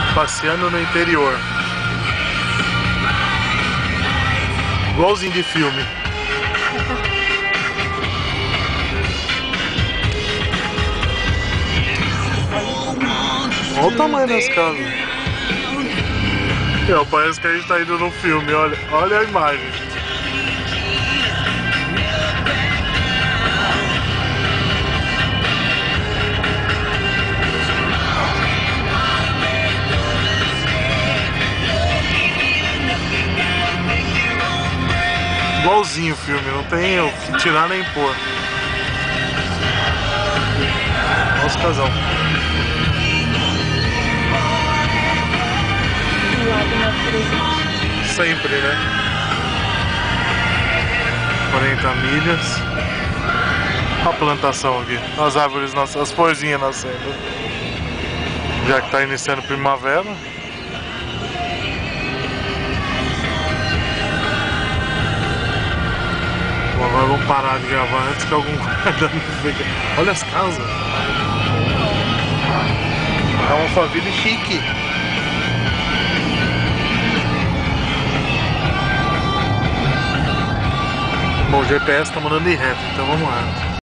Passeando no interior. Igualzinho de filme. Olha o tamanho das casas. Parece que a gente tá indo num filme, olha a imagem. Igualzinho o filme, não tem o que tirar nem pôr. Nosso casal. Sempre, né? 40 milhas. Olha a plantação aqui. As árvores, as florzinhas nascendo. Já que tá iniciando primavera. Bom, agora vamos parar de gravar antes que algum guarda nos veja. Olha as casas. É uma família chique. Bom, o GPS tá mandando ir reto, então vamos lá.